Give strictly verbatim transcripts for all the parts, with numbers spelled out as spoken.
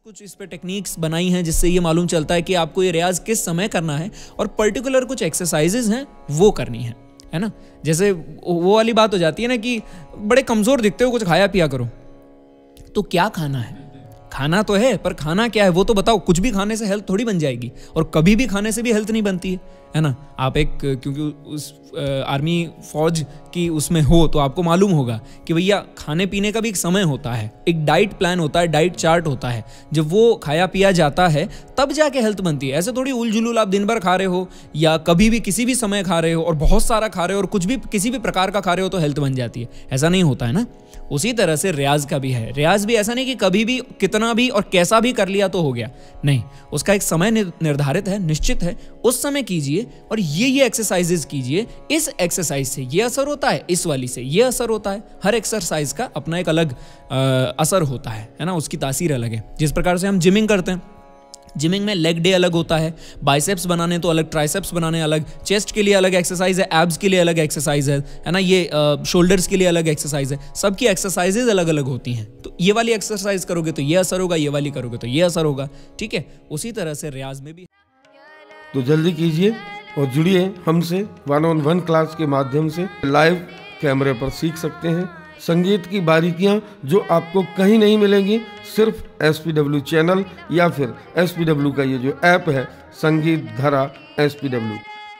कुछ इस पे टेक्निक्स बनाई हैं जिससे ये मालूम चलता है कि आपको ये रियाज किस समय करना है और पर्टिकुलर कुछ एक्सरसाइजेज हैं वो करनी है है ना। जैसे वो वाली बात हो जाती है ना कि बड़े कमज़ोर दिखते हो, कुछ खाया पिया करो। तो क्या खाना है? खाना तो है, पर खाना क्या है वो तो बताओ। कुछ भी खाने से हेल्थ थोड़ी बन जाएगी, और कभी भी खाने से भी हेल्थ नहीं बनती है है ना। आप एक क्योंकि उस आर्मी फौज की उसमें हो तो आपको मालूम होगा कि भैया खाने पीने का भी एक समय होता है, एक डाइट प्लान होता है, डाइट चार्ट होता है। जब वो खाया पिया जाता है तब जाके हेल्थ बनती है। ऐसे थोड़ी उल जुलूल आप दिन भर खा रहे हो या कभी भी किसी भी समय खा रहे हो और बहुत सारा खा रहे हो और कुछ भी किसी भी प्रकार का खा रहे हो तो हेल्थ बन जाती है, ऐसा नहीं होता है ना। उसी तरह से रियाज का भी है। रियाज भी ऐसा नहीं कि कभी भी कितना भी और कैसा भी कर लिया तो हो गया, नहीं। उसका एक समय निर्धारित है, निश्चित है, उस समय कीजिए और ये ये एक्सरसाइजेज कीजिए। इस एक्सरसाइज से ये असर होता है, इस वाली से ये असर होता है। हर एक्सरसाइज का अपना एक अलग आ, असर होता है है ना, उसकी तासीर अलग है। जिस प्रकार से हम जिमिंग करते हैं, जिमिंग में लेग डे अलग होता है, बाइसेप्स बनाने तो अलग, ट्राइसेप्स बनाने अलग, चेस्ट के लिए अलग एक्सरसाइज है, एब्स के लिए अलग एक्सरसाइज है है ना, ये शोल्डर्स के लिए अलग एक्सरसाइज है। सबकी एक्सरसाइजेज अलग अलग होती हैं। तो ये वाली एक्सरसाइज करोगे तो ये असर होगा, ये वाली करोगे तो ये असर होगा, ठीक है। उसी तरह से रियाज में भी। तो जल्दी कीजिए और जुड़िए हमसे। वन ऑन वन क्लास के माध्यम से लाइव कैमरे पर सीख सकते हैं संगीत की बारीकियां जो आपको कहीं नहीं मिलेंगी, सिर्फ एस पी डब्ल्यू चैनल या फिर एस पी डब्ल्यू का ये जो ऐप है संगीत धारा एस पी डब्ल्यू।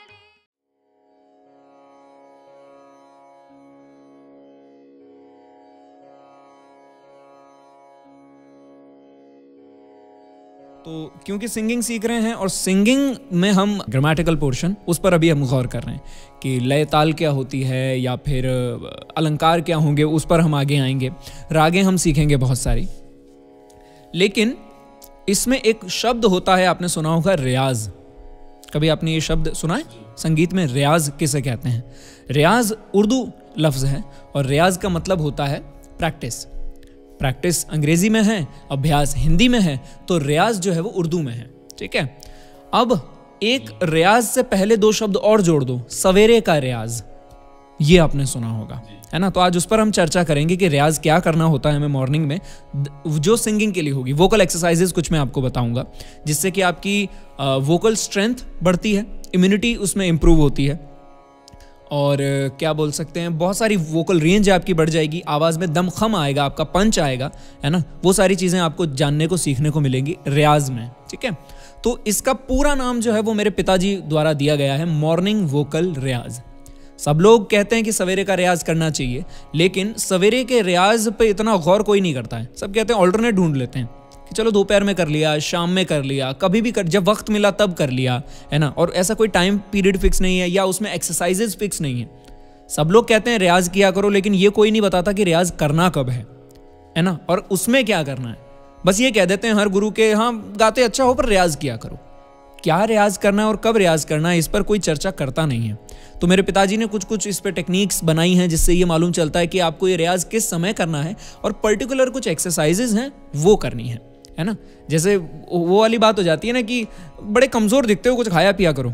तो क्योंकि सिंगिंग सीख रहे हैं और सिंगिंग में हम ग्रामेटिकल पोर्शन उस पर अभी हम गौर कर रहे हैं कि लय ताल क्या होती है या फिर अलंकार क्या होंगे, उस पर हम आगे आएंगे। रागें हम सीखेंगे बहुत सारी, लेकिन इसमें एक शब्द होता है, आपने सुना होगा रियाज। कभी आपने ये शब्द सुना है? संगीत में रियाज किसे कहते हैं? रियाज उर्दू लफ्ज़ है और रियाज का मतलब होता है प्रैक्टिस। प्रैक्टिस अंग्रेजी में है, अभ्यास हिंदी में है, तो रियाज जो है वो उर्दू में है, ठीक है। अब एक रियाज से पहले दो शब्द और जोड़ दो, सवेरे का रियाज, ये आपने सुना होगा है ना। तो आज उस पर हम चर्चा करेंगे कि रियाज क्या करना होता है हमें मॉर्निंग में, जो सिंगिंग के लिए होगी। वोकल एक्सरसाइजेस कुछ मैं आपको बताऊंगा जिससे कि आपकी वोकल स्ट्रेंथ बढ़ती है, इम्यूनिटी उसमें इंप्रूव होती है, और क्या बोल सकते हैं, बहुत सारी वोकल रेंज आपकी बढ़ जाएगी, आवाज़ में दमखम आएगा, आपका पंच आएगा, है ना। वो सारी चीज़ें आपको जानने को सीखने को मिलेंगी रियाज में, ठीक है। तो इसका पूरा नाम जो है वो मेरे पिताजी द्वारा दिया गया है, मॉर्निंग वोकल रियाज। सब लोग कहते हैं कि सवेरे का रियाज करना चाहिए, लेकिन सवेरे के रियाज पे इतना गौर कोई नहीं करता है। सब कहते हैं ऑल्टरनेट ढूंढ लेते हैं कि चलो दोपहर में कर लिया, शाम में कर लिया, कभी भी कर, जब वक्त मिला तब कर लिया, है ना। और ऐसा कोई टाइम पीरियड फिक्स नहीं है या उसमें एक्सरसाइजेज फिक्स नहीं है। सब लोग कहते हैं रियाज किया करो, लेकिन ये कोई नहीं बताता कि रियाज करना कब है, है ना, और उसमें क्या करना है। बस ये कह देते हैं हर गुरु के, हाँ गाते अच्छा हो पर रियाज किया करो। क्या रियाज करना है और कब रियाज करना है, इस पर कोई चर्चा करता नहीं है। तो मेरे पिताजी ने कुछ कुछ इस पे टेक्निक्स बनाई हैं जिससे ये मालूम चलता है कि आपको ये रियाज किस समय करना है और पर्टिकुलर कुछ एक्सरसाइजेज हैं वो करनी है है ना। जैसे वो वाली बात हो जाती है ना कि बड़े कमज़ोर दिखते हो, कुछ खाया पिया करो।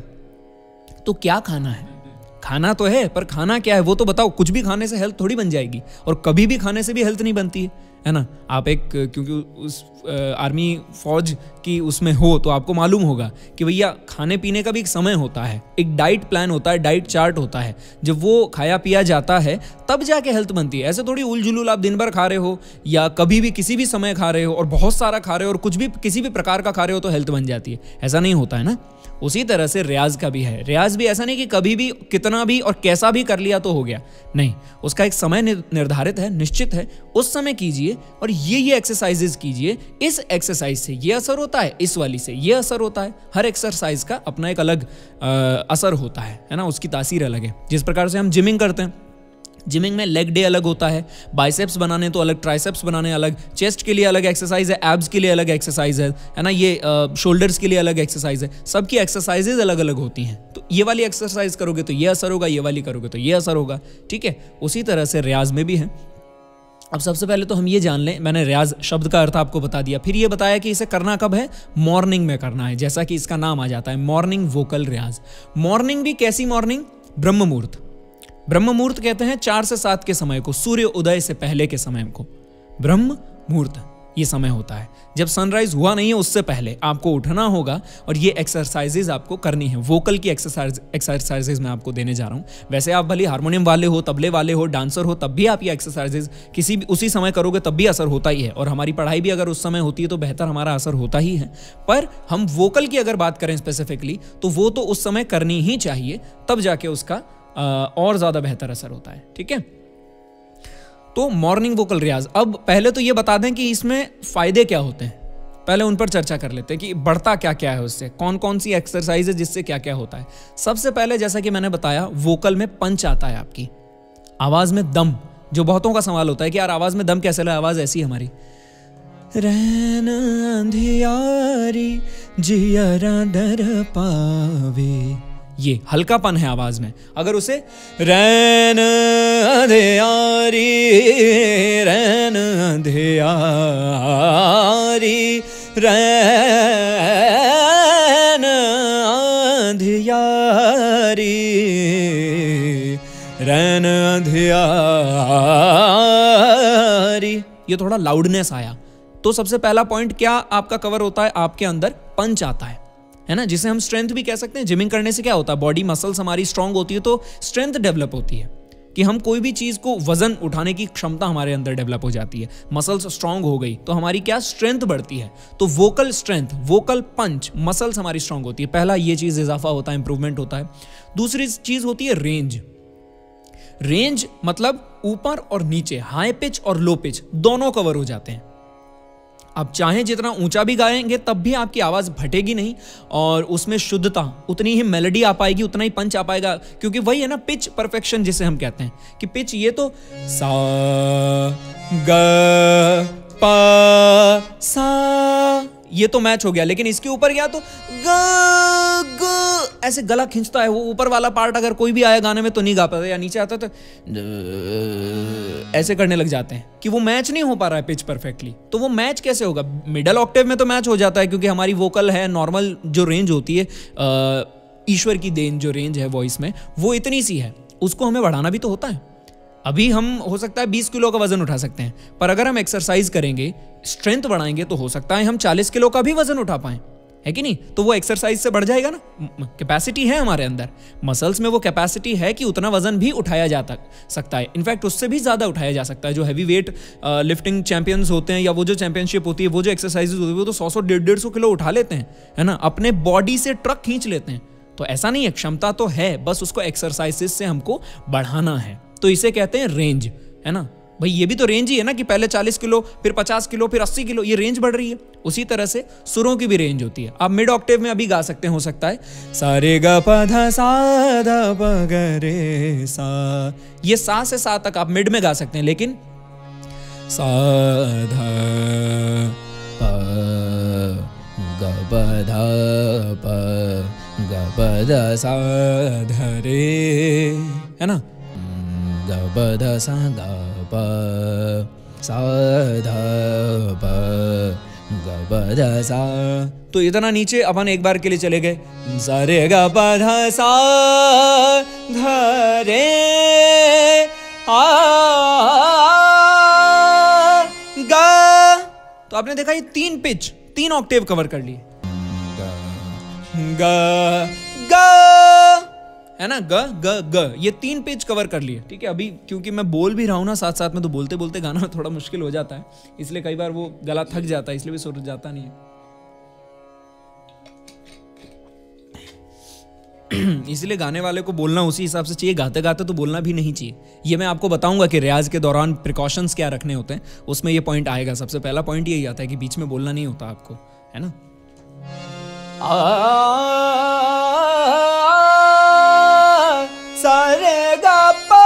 तो क्या खाना है? खाना तो है, पर खाना क्या है वो तो बताओ। कुछ भी खाने से हेल्थ थोड़ी बन जाएगी, और कभी भी खाने से भी हेल्थ नहीं बनती है, है ना। आप एक क्योंकि उस आर्मी फौज की उसमें हो तो आपको मालूम होगा कि भैया खाने पीने का भी एक समय होता है, एक डाइट प्लान होता है, डाइट चार्ट होता है। जब वो खाया पिया जाता है तब जाके हेल्थ बनती है। ऐसे थोड़ी उल जुलूल आप दिन भर खा रहे हो या कभी भी किसी भी समय खा रहे हो और बहुत सारा खा रहे हो और कुछ भी किसी भी प्रकार का खा रहे हो तो हेल्थ बन जाती है, ऐसा नहीं होता है ना। उसी तरह से रियाज का भी है। रियाज भी ऐसा नहीं कि कभी भी कितना भी और कैसा भी कर लिया तो हो गया, नहीं। उसका एक समय निर्धारित है, निश्चित है, उस समय कीजिए और ये ये एक्सरसाइजेज कीजिए। इस एक्सरसाइज से ये असर होता है, इस वाली से ये असर होता है। हर एक्सरसाइज का अपना एक अलग आ, असर होता है है ना, उसकी तासीर अलग है। जिस प्रकार से हम जिमिंग करते हैं, जिमिंग में लेग डे अलग होता है, बाइसेप्स बनाने तो अलग, ट्राइसेप्स बनाने अलग, चेस्ट के लिए अलग एक्सरसाइज है, एब्स के लिए अलग एक्सरसाइज है है ना, ये शोल्डर्स के लिए अलग एक्सरसाइज है। सबकी एक्सरसाइजेज अलग अलग होती हैं। तो ये वाली एक्सरसाइज करोगे तो ये असर होगा, ये वाली करोगे तो ये असर होगा, ठीक है। उसी तरह से रियाज में भी है। अब सबसे पहले तो हम ये जान लें, मैंने रियाज शब्द का अर्थ आपको बता दिया, फिर ये बताया कि इसे करना कब है, मॉर्निंग में करना है, जैसा कि इसका नाम आ जाता है मॉर्निंग वोकल रियाज। मॉर्निंग भी कैसी मॉर्निंग? ब्रह्म मुहूर्त। ब्रह्म मुहूर्त कहते हैं चार से सात के समय को, सूर्य उदय से पहले के समय को ब्रह्म मुहूर्त ये समय होता है जब सनराइज हुआ नहीं है उससे पहले आपको उठना होगा और ये एक्सरसाइजेज आपको करनी है। वोकल की एक्सरसाइज एक्सरसाइजेज मैं आपको देने जा रहा हूँ। वैसे आप भले हारमोनियम वाले हो, तबले वाले हो, डांसर हो, तब भी आप ये एक्सरसाइजेज किसी भी उसी समय करोगे तब भी असर होता ही है। और हमारी पढ़ाई भी अगर उस समय होती है तो बेहतर हमारा असर होता ही है। पर हम वोकल की अगर बात करें स्पेसिफिकली तो वो तो उस समय करनी ही चाहिए, तब जाके उसका और ज़्यादा बेहतर असर होता है। ठीक है, तो मॉर्निंग वोकल रियाज। अब पहले तो ये बता दें कि इसमें फ़ायदे क्या होते हैं, पहले उन पर चर्चा कर लेते हैं कि बढ़ता क्या क्या है उससे, कौन कौन सी एक्सरसाइज है जिससे क्या क्या होता है। सबसे पहले जैसा कि मैंने बताया वोकल में पंच आता है, आपकी आवाज़ में दम। जो बहुतों का सवाल होता है कि यार आवाज़ में दम कैसे लाए, आवाज़ ऐसी हमारी रैन अंधियारी जियरा दर पावे, ये हल्कापन है आवाज में। अगर उसे रैन अंधियारी रैन अंधियारी रैन अंधियारी रैन अंधियारी, ये थोड़ा लाउडनेस आया तो सबसे पहला पॉइंट क्या आपका कवर होता है, आपके अंदर पंच आता है, है ना, जिसे हम स्ट्रेंथ भी कह सकते हैं। जिमिंग करने से क्या होता है, बॉडी मसल्स हमारी स्ट्रांग होती है तो स्ट्रेंथ डेवलप होती है कि हम कोई भी चीज को वजन उठाने की क्षमता हमारे अंदर डेवलप हो जाती है। मसल्स स्ट्रांग हो गई तो हमारी क्या स्ट्रेंथ बढ़ती है। तो vocal strength, vocal punch, muscles हमारी स्ट्रांग होती है। पहला ये चीज इजाफा होता है, इंप्रूवमेंट होता है। दूसरी चीज होती है रेंज। रेंज मतलब ऊपर और नीचे, हाई पिच और लो पिच दोनों कवर हो जाते हैं। आप चाहें जितना ऊंचा भी गाएंगे तब भी आपकी आवाज फटेगी नहीं और उसमें शुद्धता, उतनी ही मेलोडी आ पाएगी, उतना ही पंच आ पाएगा, क्योंकि वही है ना पिच परफेक्शन जिसे हम कहते हैं कि पिच ये तो सा ग पा सा, ये तो मैच हो गया, लेकिन इसके ऊपर गया तो ग ग ऐसे गला खींचता है वो ऊपर वाला पार्ट। अगर कोई भी आया गाने में तो नहीं गा पाता, या नीचे आता तो ऐसे करने लग जाते हैं कि वो मैच नहीं हो पा रहा है पिच परफेक्टली। तो वो मैच कैसे होगा, मिडल ऑक्टेव में तो मैच हो जाता है क्योंकि हमारी वोकल है, नॉर्मल जो रेंज होती है, ईश्वर की देन जो रेंज है वॉइस में वो इतनी सी है, उसको हमें बढ़ाना भी तो होता है। अभी हम हो सकता है बीस किलो का वजन उठा सकते हैं, पर अगर हम एक्सरसाइज करेंगे, स्ट्रेंथ बढ़ाएंगे तो हो सकता है हम चालीस किलो का भी वजन उठा पाएं, है कि नहीं। तो वो एक्सरसाइज से बढ़ जाएगा ना, कैपेसिटी है हमारे अंदर, मसल्स में वो कैपेसिटी है कि उतना वजन भी उठाया जा सकता है। इनफैक्ट उससे भी ज्यादा उठाया जा सकता है। जो हैवी वेट लिफ्टिंग चैंपियंस होते हैं या वो जो चैंपियनशिप होती है, वो जो एक्सरसाइजेज होती है, वो तो सौ सौ डेढ़ डेढ़ सौ किलो उठा लेते हैं, है ना, अपने बॉडी से ट्रक खींच लेते हैं। तो ऐसा नहीं है, क्षमता तो है, बस उसको एक्सरसाइजेस से हमको बढ़ाना है। तो इसे कहते हैं रेंज, है ना भाई। ये भी तो रेंज ही है ना कि पहले चालीस किलो, फिर पचास किलो, फिर अस्सी किलो, ये रेंज बढ़ रही है। उसी तरह से सुरों की भी रेंज होती है। आप मिड ऑक्टेव में अभी गा सकते हैं, हो सकता है सारे गा पा धा सा धा पा गा रे सा, ये सा से सा तक आप मिड में गा सकते हैं, लेकिन सा धा पा गा पा धा पा गा पा धा सा धा रे, है ना, गा पा धा सा गा पा सा धा पा गा पा धा सा। तो इतना नीचे अपन एक बार के लिए चले गए, सा रे गा पा धा सा धा रे आ गा। तो आपने देखा ये तीन पिच, तीन ऑक्टेव कवर कर लिए, गा गा गा, है ना, ग ग ग, ये तीन पेज कवर कर लिए। ठीक है, अभी क्योंकि मैं बोल भी रहा हूँ ना साथ साथ में, तो बोलते बोलते गाना थोड़ा मुश्किल हो जाता है, इसलिए कई बार वो गला थक जाता है, इसलिए भी सुर जाता नहीं है। इसलिए गाने वाले को बोलना उसी हिसाब से चाहिए, गाते गाते तो बोलना भी नहीं चाहिए। ये मैं आपको बताऊंगा कि रियाज के दौरान प्रिकॉशंस क्या रखने होते हैं, उसमें ये पॉइंट आएगा। सबसे पहला पॉइंट यही आता है कि बीच में बोलना नहीं होता आपको, है ना। सारे गा पा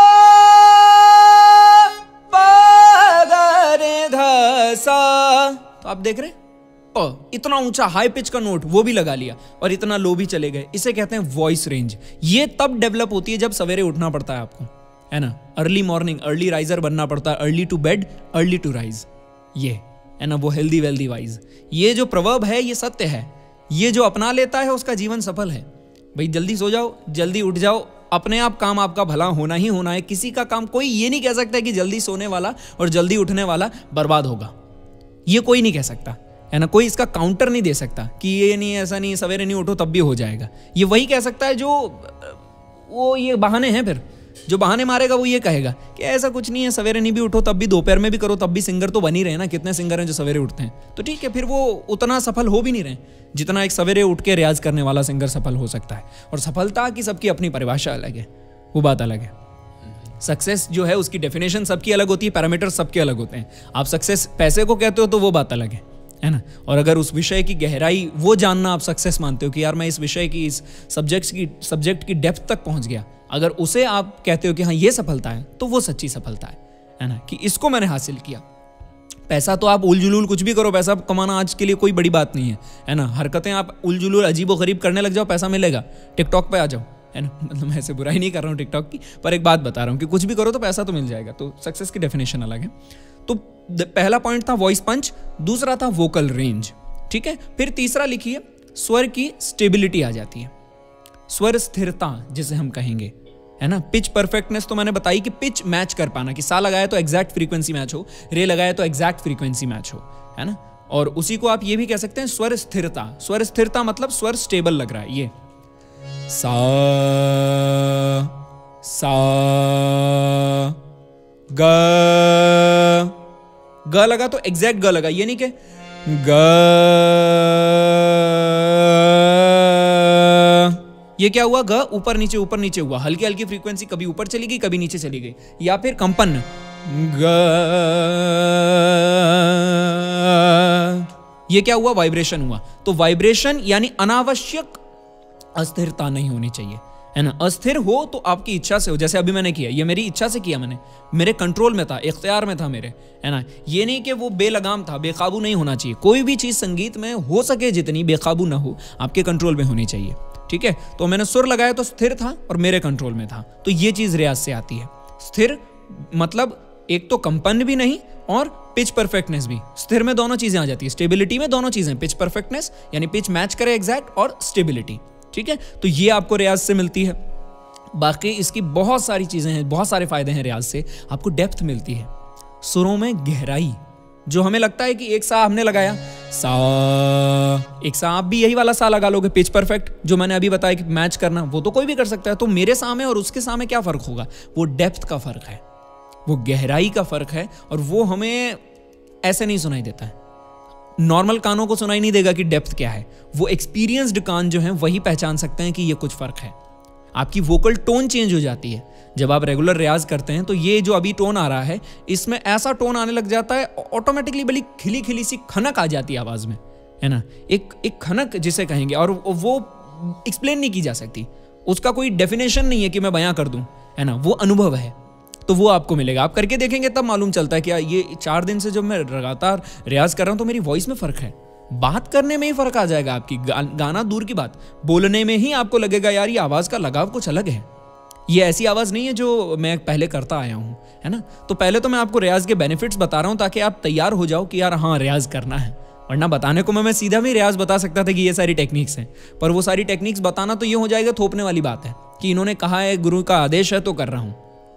पा गा रे धा सा। तो आप देख रहे हैं प, इतना ऊंचा हाई पिच का नोट वो भी लगा लिया और इतना लो भी चले गए। इसे कहते हैं वॉइस रेंज। ये तब डेवलप होती है जब सवेरे उठना पड़ता है आपको, है ना, अर्ली मॉर्निंग, अर्ली राइजर बनना पड़ता है, early to bed early to rise, ये है ना, वो हेल्दी वेल्दी वाइज। ये जो प्रवर्ब है ये सत्य है, ये जो अपना लेता है उसका जीवन सफल है। भाई जल्दी सो जाओ, जल्दी उठ जाओ, अपने आप काम आपका भला होना ही होना है। किसी का काम, कोई ये नहीं कह सकता कि जल्दी सोने वाला और जल्दी उठने वाला बर्बाद होगा। ये कोई नहीं कह सकता, है ना, कोई इसका काउंटर नहीं दे सकता कि ये नहीं, ऐसा नहीं, सवेरे नहीं उठो तब भी हो जाएगा। ये वही कह सकता है जो वो ये बहाने हैं, फिर जो बहाने मारेगा वो ये कहेगा कि ऐसा कुछ नहीं है, सवेरे नहीं भी उठो तब भी, दोपहर में भी करो तब भी सिंगर तो बन ही रहे ना। कितने सिंगर हैं जो सवेरे उठते हैं, तो ठीक है, फिर वो उतना सफल हो भी नहीं रहे जितना एक सवेरे उठ के रियाज करने वाला सिंगर सफल हो सकता है। और सफलता की सबकी अपनी परिभाषा अलग है, वो बात अलग है। सक्सेस जो है उसकी डेफिनेशन सबकी अलग होती है, पैरामीटर सबके अलग होते हैं। आप सक्सेस पैसे को कहते हो तो वो बात अलग है, है ना। और अगर उस विषय की गहराई वो जानना आप सक्सेस मानते हो कि यार मैं इस विषय की, इस सब्जेक्ट की सब्जेक्ट की डेप्थ तक पहुंच गया, अगर उसे आप कहते हो कि हाँ ये सफलता है, तो वो सच्ची सफलता है, है ना, कि इसको मैंने हासिल किया। पैसा तो आप उलझुलूल कुछ भी करो, पैसा कमाना आज के लिए कोई बड़ी बात नहीं है, है ना। हरकतें आप उलझुलूल अजीब गरीब करने लग जाओ, पैसा मिलेगा। टिकटॉक पे आ जाओ, है ना, मतलब मैं ऐसे बुराई नहीं कर रहा हूँ टिकटॉक की, पर एक बात बता रहा हूँ कि कुछ भी करो तो पैसा तो मिल जाएगा। तो सक्सेस की डेफिनेशन अलग है। तो पहला पॉइंट था वॉइस पंच, दूसरा था वोकल रेंज, ठीक है। फिर तीसरा लिखिए स्वर की स्टेबिलिटी आ जाती है, स्वर स्थिरता जिसे हम कहेंगे, है ना। पिच परफेक्टनेस तो मैंने बताई कि पिच मैच कर पाना, कि सा लगाया तो एग्जैक्ट फ्रीक्वेंसी मैच हो, रे लगाया तो एग्जैक्ट फ्रीक्वेंसी मैच हो, है ना। और उसी को आप ये भी कह सकते हैं स्वर स्थिरता। स्वर स्थिरता मतलब स्वर स्टेबल लग रहा है। ये सा सा ग ग लगा तो एग्जैक्ट ग लगा, ये नहीं कि ग। ये क्या हुआ, ग ऊपर नीचे ऊपर नीचे हुआ, हल्की हल्की फ्रीक्वेंसी कभी ऊपर चली गई कभी नीचे चली गई। या फिर कंपन, ग, ये क्या हुआ, वाइब्रेशन हुआ। तो वाइब्रेशन यानी अनावश्यक अस्थिरता नहीं होनी चाहिए, है ना। अस्थिर हो तो आपकी इच्छा से हो, जैसे अभी मैंने किया, ये मेरी इच्छा से किया, मैंने, मेरे कंट्रोल में था, इख्तियार में था मेरे, है ना। ये नहीं कि वो बेलगाम था, बेकाबू नहीं होना चाहिए। कोई भी चीज संगीत में हो सके जितनी बेकाबू ना हो, आपके कंट्रोल में होनी चाहिए, ठीक है। तो मैंने सुर लगाया तो स्थिर था और मेरे कंट्रोल में था, तो ये चीज रियाज से आती है। स्थिर मतलब एक तो कंपन भी नहीं और पिच परफेक्टनेस भी, स्थिर में दोनों चीजें आ जाती है। स्टेबिलिटी में दोनों चीजें, पिच परफेक्टनेस यानी पिच मैच करे एग्जैक्ट, और स्टेबिलिटी, ठीक है। तो ये आपको रियाज से मिलती है। बाकी इसकी बहुत सारी चीजें हैं, बहुत सारे फायदे हैं रियाज से। आपको डेप्थ मिलती है, सुरों में गहराई, जो हमें लगता है कि एक सा हमने लगाया सा, एक सा आप भी यही वाला सा लगा लोगे, पिच परफेक्ट, जो मैंने अभी बताया कि मैच करना, वो तो कोई भी कर सकता है। तो मेरे सा में और उसके सा में क्या फर्क होगा, वो डेप्थ का फर्क है, वो गहराई का फर्क है। और वो हमें ऐसे नहीं सुनाई देता है, नॉर्मल कानों को सुनाई नहीं देगा कि डेप्थ क्या है। वो एक्सपीरियंस्ड कान जो हैं वही पहचान सकते हैं कि ये कुछ फर्क है। आपकी वोकल टोन चेंज हो जाती है जब आप रेगुलर रियाज करते हैं। तो ये जो अभी टोन आ रहा है, इसमें ऐसा टोन आने लग जाता है, ऑटोमेटिकली बड़ी खिली खिली सी खनक आ जाती है आवाज में, है ना। एक एक खनक जिसे कहेंगे, और वो एक्सप्लेन नहीं की जा सकती, उसका कोई डेफिनेशन नहीं है कि मैं बयां कर दूं, है ना। वो अनुभव है, तो वो आपको मिलेगा। आप करके देखेंगे तब मालूम चलता है कि ये चार दिन से जब मैं लगातार रियाज कर रहा हूं तो मेरी वॉइस में फर्क है। बात करने में ही फर्क आ जाएगा आपकी, गा, गाना दूर की बात, बोलने में ही आपको लगेगा यार ये आवाज का लगाव कुछ अलग है, ये ऐसी आवाज नहीं है जो मैं पहले करता आया हूं, है ना। तो पहले तो मैं आपको रियाज के बेनिफिट्स बता रहा हूं ताकि आप तैयार हो जाओ कि यार हाँ रियाज करना है। वरना बताने को मैं मैं सीधा भी रियाज बता सकता था कि ये सारी टेक्निक्स हैं, पर वो सारी टेक्निक्स बताना तो ये हो जाएगा थोपने वाली बात है कि इन्होंने कहा है, गुरु का आदेश है तो कर रहा हूं।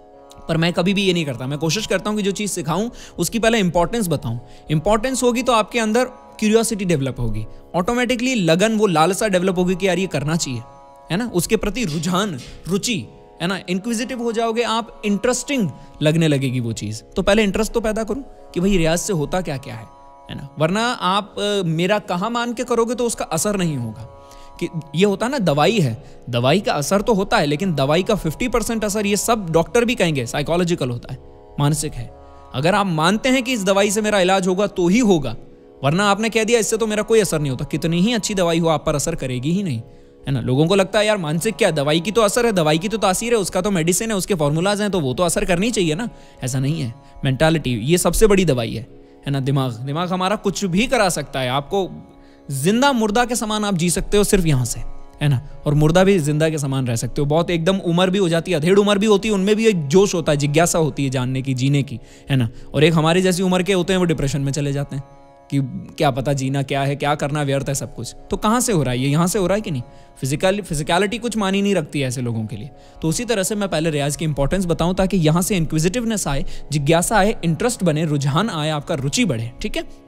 पर मैं कभी भी ये नहीं करता, मैं कोशिश करता हूं कि जो चीज़ सिखाऊं उसकी पहले इंपॉर्टेंस बताऊं। इंपॉर्टेंस होगी तो आपके अंदर क्यूरियोसिटी डेवलप होगी, ऑटोमेटिकली लगन, वो लालसा डेवलप होगी कि यार ये करना चाहिए, है ना। उसके प्रति रुझान, रुचि, है ना, इंक्विजिटिव हो जाओगे आप, इंटरेस्टिंग लगने लगेगी वो चीज़। तो पहले इंटरेस्ट तो पैदा करूं कि भाई रियाज से होता क्या क्या है, है ना। वरना आप आ, मेरा कहा मान के करोगे तो उसका असर नहीं होगा। कि ये होता है ना, दवाई है, दवाई का असर तो होता है, लेकिन दवाई का फिफ्टी परसेंट असर, ये सब डॉक्टर भी कहेंगे, साइकोलॉजिकल होता है, मानसिक है। अगर आप मानते हैं कि इस दवाई से मेरा इलाज होगा तो ही होगा, वरना आपने कह दिया इससे तो मेरा कोई असर नहीं होता, कितनी ही अच्छी दवाई हो आप पर असर करेगी ही नहीं, है ना। लोगों को लगता है यार मानसिक क्या, दवाई की तो असर है, दवाई की तो तासीर है, उसका तो मेडिसिन है, उसके फॉर्मूलाज हैं, तो वो तो असर करनी चाहिए ना। ऐसा नहीं है। मेंटालिटी ये सबसे बड़ी दवाई है, है ना। दिमाग दिमाग हमारा कुछ भी करा सकता है, आपको जिंदा मुर्दा के समान आप जी सकते हो सिर्फ यहाँ से, है ना। और मुर्दा भी जिंदा के समान रह सकते हो। बहुत एकदम उम्र भी हो जाती है, अधेड़ उम्र भी होती है, उनमें भी एक जोश होता है, जिज्ञासा होती है जानने की, जीने की, है ना। और एक हमारी जैसी उम्र के होते हैं वो डिप्रेशन में चले जाते हैं कि क्या पता जीना क्या है, क्या करना व्यर्थ है सब कुछ। तो कहाँ से हो रहा है ये, यहाँ से हो रहा है कि नहीं। फिजिकल फिजिकलिटी कुछ मानी नहीं रखती है ऐसे लोगों के लिए। तो उसी तरह से मैं पहले रियाज की इंपॉर्टेंस बताऊं ताकि यहाँ से इंक्विजिटिवनेस आए, जिज्ञासा आए, इंटरेस्ट बने, रुझान आए, आपका रुचि बढ़े, ठीक है।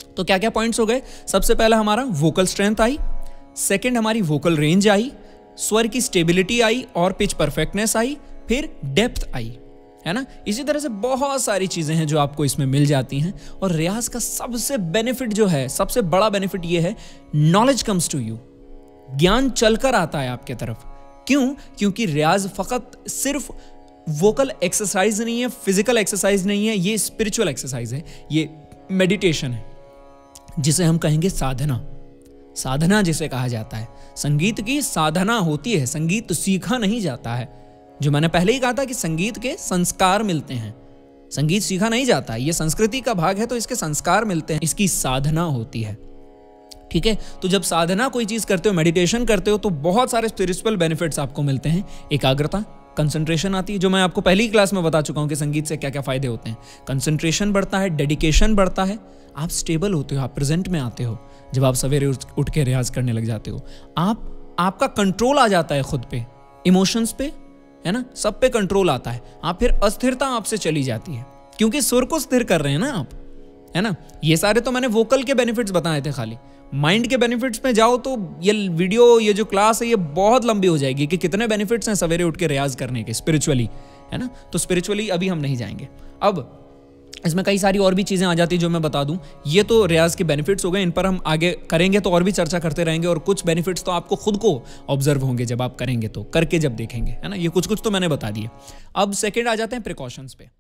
तो क्या क्या पॉइंट्स हो गए? सबसे पहला हमारा वोकल स्ट्रेंथ आई, सेकंड हमारी वोकल रेंज आई, स्वर की स्टेबिलिटी आई और पिच परफेक्टनेस आई, फिर डेप्थ आई, है ना। इसी तरह से बहुत सारी चीजें हैं जो आपको इसमें मिल जाती हैं। और रियाज का सबसे बेनिफिट जो है, सबसे बड़ा बेनिफिट ये है, नॉलेज कम्स टू यू, ज्ञान चलकर आता है आपके तरफ। क्यों? क्योंकि रियाज फकत सिर्फ वोकल एक्सरसाइज नहीं है, फिजिकल एक्सरसाइज नहीं है, ये स्पिरिचुअल एक्सरसाइज है, ये मेडिटेशन है, जिसे हम कहेंगे साधना। साधना जिसे कहा जाता है, संगीत की साधना होती है, संगीत सीखा नहीं जाता है। जो मैंने पहले ही कहा था कि संगीत के संस्कार मिलते हैं, संगीत सीखा नहीं जाता, ये संस्कृति का भाग है, तो इसके संस्कार मिलते हैं, इसकी साधना होती है। ठीक है, तो जब साधना कोई चीज करते हो, मेडिटेशन करते हो, तो बहुत सारे स्पिरिचुअल बेनिफिट्स आपको मिलते हैं। एकाग्रता, कंसंट्रेशन आती है, जो मैं आपको पहली क्लास में बता चुका हूं कि संगीत से क्या क्या फायदे होते हैं। कंसंट्रेशन बढ़ता है, डेडिकेशन बढ़ता है, आप स्टेबल होते हो, आप प्रेजेंट में आते हो। जब आप सवेरे उठ के रियाज करने लग जाते हो, आप आपका कंट्रोल आ जाता है खुद पे, इमोशंस पे, है ना, सब पे कंट्रोल आता है। आप फिर अस्थिरता आपसे चली जाती है, क्योंकि सुर को स्थिर कर रहे हैं ना आप, है ना। ये सारे तो मैंने वोकल के बेनिफिट्स बताए थे, खाली माइंड के बेनिफिट्स में जाओ तो ये वीडियो, ये जो क्लास है, ये बहुत लंबी हो जाएगी कि कितने बेनिफिट्स हैं सवेरे उठ के रियाज करने के स्पिरिचुअली, है ना। तो स्पिरिचुअली अभी हम नहीं जाएंगे। अब इसमें कई सारी और भी चीजें आ जाती है जो मैं बता दूं। ये तो रियाज के बेनिफिट्स हो गए, इन पर हम आगे करेंगे तो और भी चर्चा करते रहेंगे, और कुछ बेनिफिट्स तो आपको खुद को ऑब्जर्व होंगे जब आप करेंगे, तो करके जब देखेंगे, है ना। ये कुछ कुछ तो मैंने बता दिए। अब सेकेंड आ जाते हैं प्रिकॉशंस पे।